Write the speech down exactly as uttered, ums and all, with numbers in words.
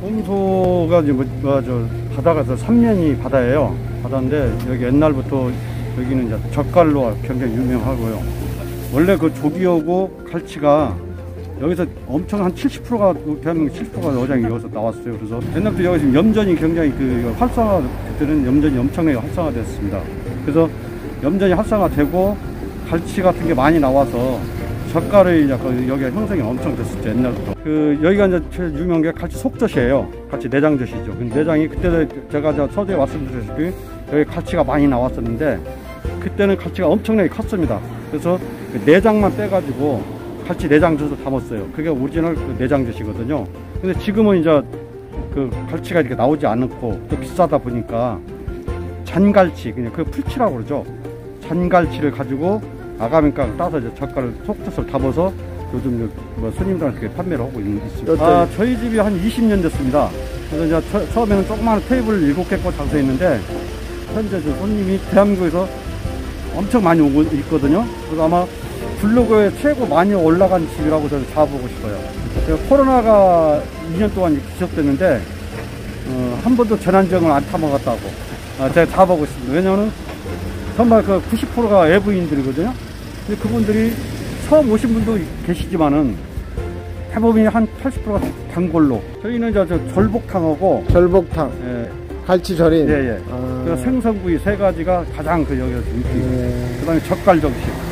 홍소가 이제 뭐, 뭐, 저, 바다가 삼 면이 바다예요. 바다인데, 여기 옛날부터 여기는 이제 젓갈로 굉장히 유명하고요. 원래 그 조기하고 갈치가 여기서 엄청 한 칠십 퍼센트가, 대한민국 칠십 퍼센트가 어장이 여기서 나왔어요. 그래서 옛날부터 여기 지금 염전이 굉장히 그 활성화, 그때는 염전이 엄청나게 활성화됐습니다. 그래서 염전이 활성화되고 갈치 같은 게 많이 나와서 젓갈의 이제 여기가 형성이 엄청 됐었죠, 옛날부터. 그, 여기가 이제 제일 유명한 게 갈치 속젓이에요. 갈치 내장젓이죠. 그 내장이 그때 제가 저 서두에 말씀드렸다시피 여기 갈치가 많이 나왔었는데 그때는 갈치가 엄청나게 컸습니다. 그래서 그 내장만 빼가지고 갈치 내장젓을 담았어요. 그게 오리지널 그 내장젓이거든요. 근데 지금은 이제 그 갈치가 이렇게 나오지 않고 또 비싸다 보니까 잔갈치, 그냥 그 풀치라고 그러죠. 잔갈치를 가지고 아가민가를 따서 이제 젓갈을 속젓을 담아서 요즘 뭐 손님들한테 판매를 하고 있습니다. 아, 저희 집이 한 이십 년 됐습니다. 그래서 이제 처, 처음에는 조그마한 테이블 일곱 개 꽂 장사했는데 현재 저 손님이 대한민국에서 엄청 많이 오고 있거든요. 그래서 아마 블로그에 최고 많이 올라간 집이라고 저는 잡아보고 싶어요. 제가 코로나가 이 년 동안 지속됐는데 어, 한 번도 재난지원을 안 타먹었다고 아, 제가 잡아보고 있습니다. 왜냐하면 정말 그 구십 퍼센트가 외부인들이거든요. 근데 그분들이 처음 오신 분도 계시지만은 대부분이 한 팔십 퍼센트가 단골로. 저희는 저, 저 절복탕하고 절복탕, 예, 갈치절임. 예, 예. 아. 그 생선구이 세 가지가 가장 그 여기서 인기. 예. 그다음에 젓갈 정식.